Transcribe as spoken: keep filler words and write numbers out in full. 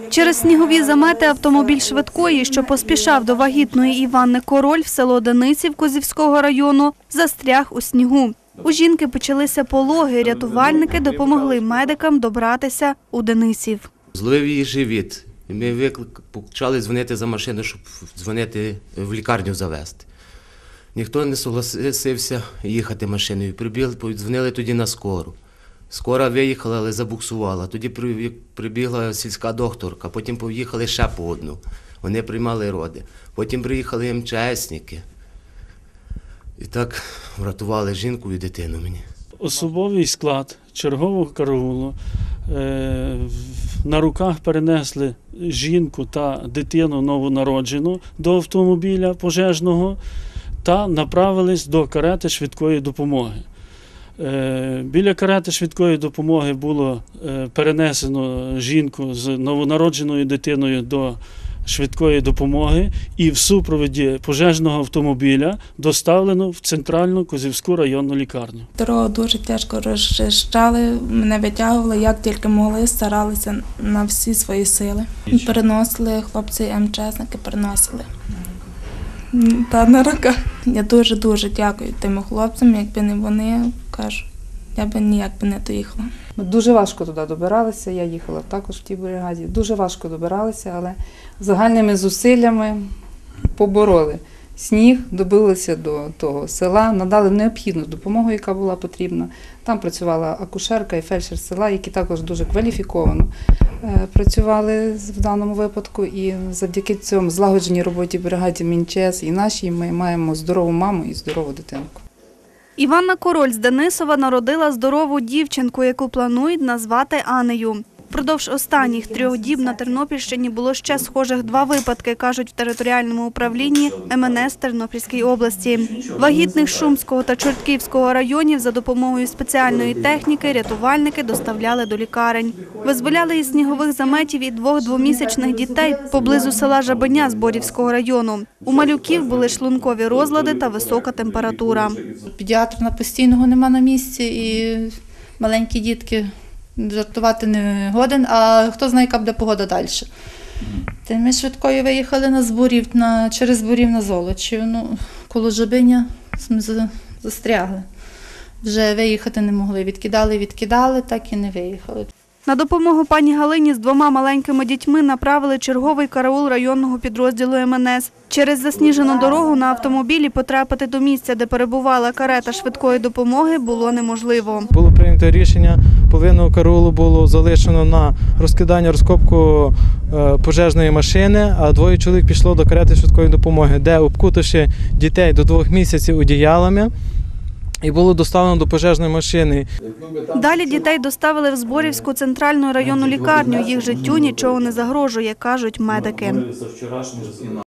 Через снігові замети автомобіль швидкої, що поспішав до вагітної Іванни Король в село Денисів Козівського району, застряг у снігу. У жінки почалися пологи, рятувальники допомогли медикам добратися у Денисів. Зловив її живіт. Ми виклик, почали дзвонити за машину, щоб дзвонити в лікарню завезти. Ніхто не согласився їхати машиною. Прибігли, подзвонили тоді на скору. Скора виїхала, але забуксувала. Тоді прибігла сільська докторка, потім поїхали ще по одну. Вони приймали роди. Потім приїхали ем че есники. І так врятували жінку і дитину мені. Особовий склад чергового караулу на руках перенесли жінку та дитину новонароджену до автомобіля пожежного та направились до карети швидкої допомоги. Біля карети швидкої допомоги було перенесено жінку з новонародженою дитиною до швидкої допомоги і в супроводі пожежного автомобіля доставлено в центральну Козівську районну лікарню. Дорогу дуже тяжко розчищали, мене витягували, як тільки могли, старалися на всі свої сили. Переносили, хлопці ем че есники переносили. Та на руках. Я дуже-дуже дякую тим хлопцям, якби не вони, кажу, я б ніяк би не доїхала. Ми дуже важко туди добиралися, я їхала також в тій бригаді, дуже важко добиралися, але загальними зусиллями побороли сніг, добилися до того села, надали необхідну допомогу, яка була потрібна. Там працювала акушерка і фельдшер села, які також дуже кваліфіковано працювали в даному випадку. І завдяки цьому злагодженій роботі бригаді МінЧЕС і нашій ми маємо здорову маму і здорову дитинку. Іванна Король з Денисова народила здорову дівчинку, яку планують назвати Анею. Впродовж останніх трьох діб на Тернопільщині було ще схожих два випадки, кажуть в територіальному управлінні ем ен ес Тернопільської області. Вагітних Шумського та Чортківського районів за допомогою спеціальної техніки рятувальники доставляли до лікарень. Визволяли із снігових заметів і двох двомісячних дітей поблизу села Жабеня Зборівського району. У малюків були шлункові розлади та висока температура. Педіатр на постійного нема на місці і маленькі дітки. Жартувати не годен, а хто знає, яка буде погода далі. Та ми швидкою виїхали на Зборів, на, через Зборів на Золочів. Ну, коло Жабиня ми застрягли. Вже виїхати не могли. Відкидали, відкидали, так і не виїхали. На допомогу пані Галині з двома маленькими дітьми направили черговий караул районного підрозділу ем ен ес. Через засніжену дорогу на автомобілі потрапити до місця, де перебувала карета швидкої допомоги, було неможливо. Було прийнято рішення, половину караулу було залишено на розкидання, розкопку пожежної машини, а двоє чоловік пішло до карети швидкої допомоги, де, обкутавши дітей до двох місяців одіялами, і було доставлено до пожежної машини. Далі дітей доставили в Зборівську центральну районну лікарню. Їх життю нічого не загрожує, кажуть медики.